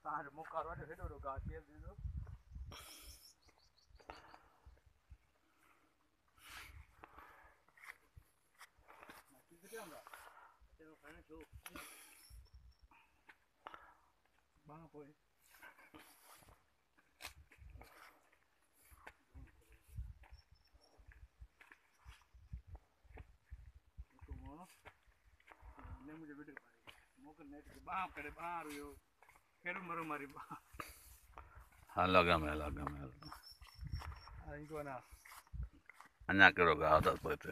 कहाँ मुक्का रोटे फिर रुका तेल दे दो किसी क्या तेरे खाने छो बांग पोई ने मुझे वीडियो पाई मोक नेट के बाप करे बाहर यो फिर मरो मारी बा हाँ लगा मैं आई को ना अन्या करो गा आदत पड़ते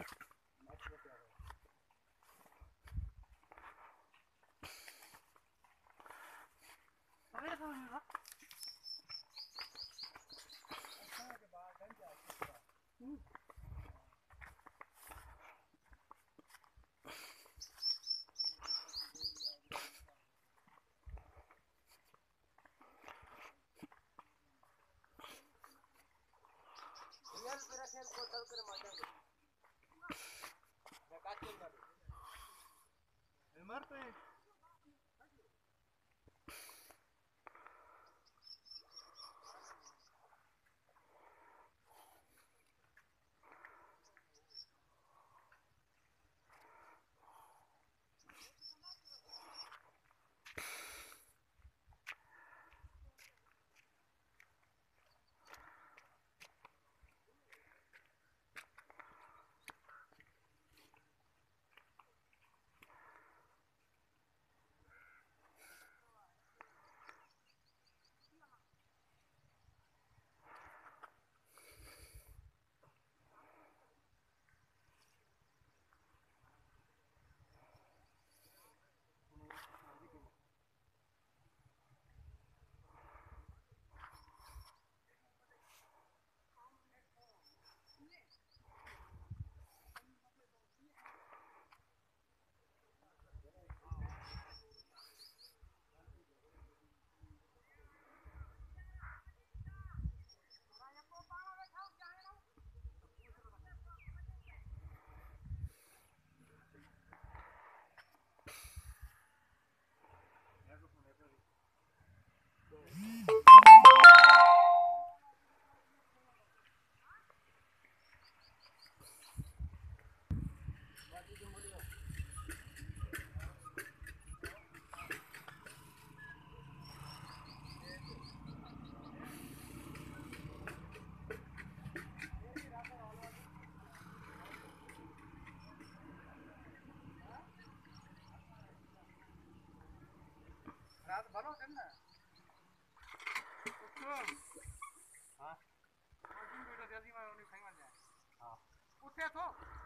मरते रात भरो है ना हां बेटा जल्दी में उन्हें खाई मत जाए हां उठे तो